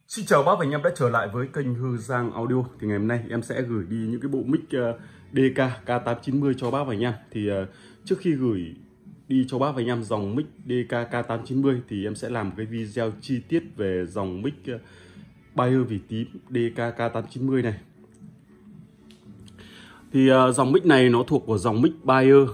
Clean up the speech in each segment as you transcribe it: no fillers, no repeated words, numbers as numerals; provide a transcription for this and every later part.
Xin chào bác và anh em đã trở lại với kênh Hư Giang Audio. Thì ngày hôm nay em sẽ gửi đi những cái bộ mic DK K890 cho bác và anh em. Thì trước khi gửi đi cho bác và anh em dòng mic DK K890 thì em sẽ làm một cái video chi tiết về dòng mic Bayer Vỉ Tím DK K890 này. Thì dòng mic này nó thuộc của dòng mic Bayer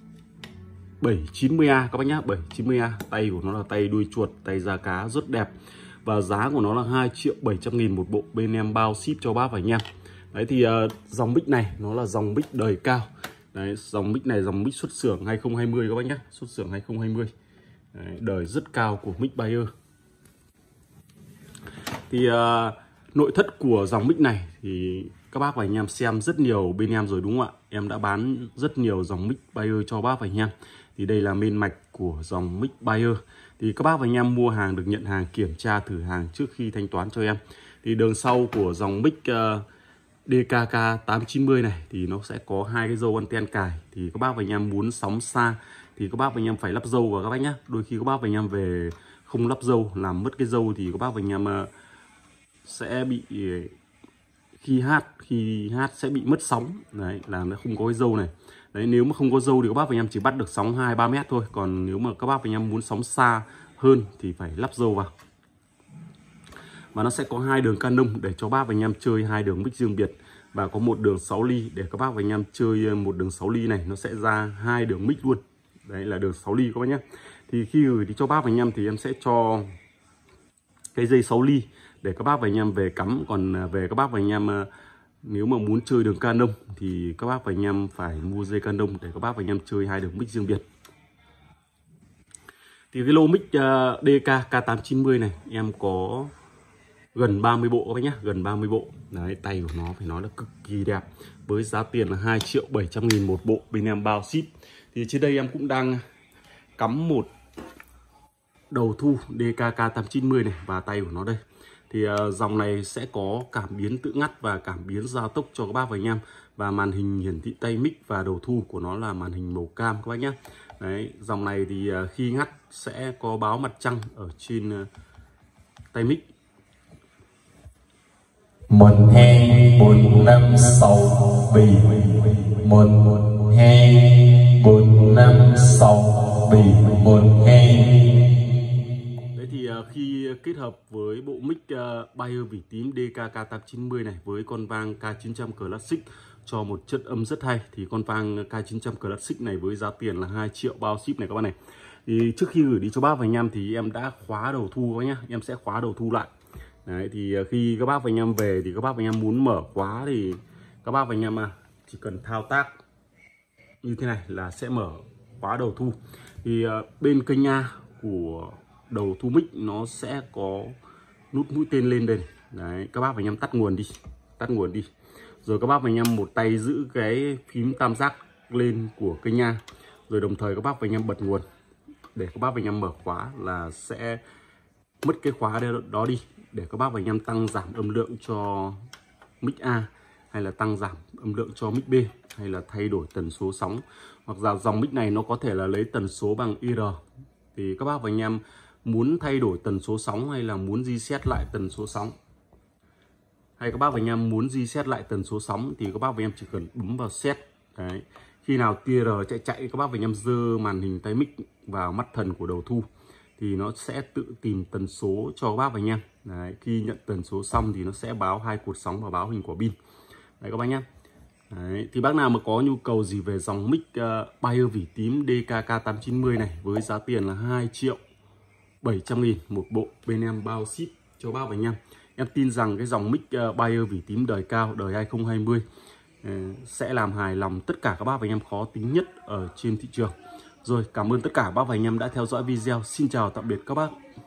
790A các bác nhá, 790A. Tay của nó là tay đuôi chuột, tay da cá rất đẹp. Và giá của nó là 2.700.000 một bộ, bên em bao ship cho bác và anh em. Đấy thì dòng mic này nó là dòng mic đời cao. Đấy, dòng mic này dòng mic xuất xưởng 2020 các bác nhé, xuất xưởng 2020. Đấy, đời rất cao của mic Bayer. Thì nội thất của dòng mic này thì các bác và anh em xem rất nhiều bên em rồi đúng không ạ? Em đã bán rất nhiều dòng mic Bayer cho bác và anh em. Thì đây là main mạch của dòng mic Bayer. Thì các bác và anh em mua hàng được nhận hàng, kiểm tra thử hàng trước khi thanh toán cho em. Thì đường sau của dòng mic DKK 890 này thì nó sẽ có hai cái dâu anten cài. Thì các bác và anh em muốn sóng xa thì các bác và anh em phải lắp dâu vào các bác nhé. Đôi khi các bác và anh em về không lắp dâu, làm mất cái dâu thì các bác và anh em sẽ bị khi hát sẽ bị mất sóng. Đấy là nó không có cái dâu này. Đấy, nếu mà không có dâu thì các bác và anh em chỉ bắt được sóng 2-3 mét thôi. Còn nếu mà các bác và anh em muốn sóng xa hơn thì phải lắp dâu vào. Và nó sẽ có hai đường Canon để cho bác và anh em chơi hai đường mic riêng biệt. Và có một đường 6 ly để các bác và anh em chơi một đường 6 ly này. Nó sẽ ra hai đường mic luôn. Đấy là đường 6 ly các bác nhé. Thì khi gửi đi cho bác và anh em thì em sẽ cho cái dây 6 ly để các bác và anh em về cắm. Còn về các bác và anh em nếu mà muốn chơi đường Canon thì các bác và anh em phải mua dây Canon để các bác và anh em chơi hai đường mic riêng biệt. Thì cái lô mic DK K890 này em có gần 30 bộ các bác nhé, gần 30 bộ. Đấy, tay của nó phải nói là cực kỳ đẹp. Với giá tiền là 2.700.000 một bộ, bên em bao ship. Thì trên đây em cũng đang cắm một đầu thu DK K890 này và tay của nó đây. Thì dòng này sẽ có cảm biến tự ngắt và cảm biến gia tốc cho các bác và anh em. Và màn hình hiển thị tay mic và đầu thu của nó là màn hình màu cam các bác nhé. Đấy, dòng này thì khi ngắt sẽ có báo mặt trăng ở trên tay mic. 1 2 4 5 6 7 1 2 4 5 6 7 1 2. Thì khi kết hợp với bộ mic Bayer Vỉ Tím DK K890 này với con vang K900 Classic cho một chất âm rất hay, thì con vang K900 Classic này với giá tiền là 2 triệu bao ship này các bạn này. Thì trước khi gửi đi cho bác và anh em thì em đã khóa đầu thu các nhá, em sẽ khóa đầu thu lại. Đấy, thì khi các bác và anh em về thì các bác và anh em muốn mở khóa thì các bác và anh em chỉ cần thao tác như thế này là sẽ mở khóa đầu thu. Thì bên kênh A của đầu thu mic nó sẽ có nút mũi tên lên đây. Đấy, các bác và anh em tắt nguồn đi, rồi các bác và anh em một tay giữ cái phím tam giác lên của kênh A, rồi đồng thời các bác và anh em bật nguồn để các bác và anh em mở khóa là sẽ mất cái khóa đó đi, để các bác và anh em tăng giảm âm lượng cho mic A, hay là tăng giảm âm lượng cho mic B, hay là thay đổi tần số sóng. Hoặc là dòng mic này nó có thể là lấy tần số bằng IR. Thì các bác và anh em muốn thay đổi tần số sóng hay là muốn reset lại tần số sóng, hay các bác và anh em muốn reset lại tần số sóng thì các bác và anh em chỉ cần bấm vào set. Đấy, khi nào tia R chạy các bác và anh em giơ màn hình tay mic vào mắt thần của đầu thu thì nó sẽ tự tìm tần số cho các bác và anh em. Đấy, khi nhận tần số xong thì nó sẽ báo hai cột sóng và báo hình quả pin. Đấy các bác nhé. Đấy, thì bác nào mà có nhu cầu gì về dòng mic Bayer Vỉ Tím DK K890 này với giá tiền là 2.700.000 một bộ, bên em bao ship cho bác và anh em. Em tin rằng cái dòng mic Bayer Vỉ Tím đời cao, đời 2020 sẽ làm hài lòng tất cả các bác và anh em khó tính nhất ở trên thị trường. Rồi, cảm ơn tất cả các bác và anh em đã theo dõi video. Xin chào tạm biệt các bác.